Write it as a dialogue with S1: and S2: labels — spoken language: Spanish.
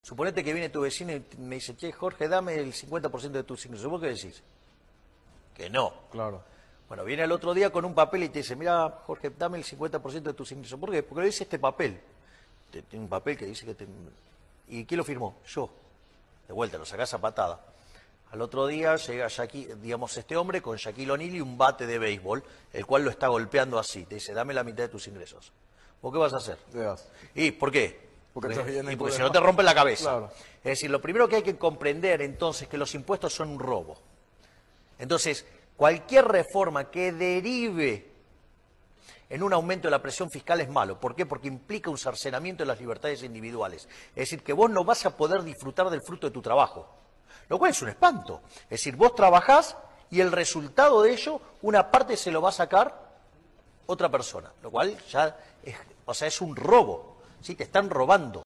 S1: Suponete que viene tu vecino y me dice, che, Jorge, dame el 50% de tus ingresos. ¿Vos qué decís? Que no.
S2: Claro.
S1: Bueno, viene el otro día con un papel y te dice, mira, Jorge, dame el 50% de tus ingresos. ¿Por qué? Porque le dice este papel. Tiene un papel que dice que... ¿Y quién lo firmó? Yo. De vuelta, lo sacás a patada. Al otro día llega digamos, este hombre con Shaquille O'Neal y un bate de béisbol, el cual lo está golpeando así. Te dice, dame la mitad de tus ingresos. ¿Vos qué vas a hacer?
S2: Te das.
S1: ¿Y por qué?
S2: Porque
S1: Porque si no te rompe la cabeza.
S2: Claro.
S1: Es decir, lo primero que hay que comprender entonces es que los impuestos son un robo. Entonces, cualquier reforma que derive en un aumento de la presión fiscal es malo. ¿Por qué? Porque implica un cercenamiento de las libertades individuales. Es decir, que vos no vas a poder disfrutar del fruto de tu trabajo. Lo cual es un espanto. Es decir, vos trabajás y el resultado de ello, una parte se lo va a sacar otra persona. Lo cual ya es un robo. ¿Sí? Te están robando.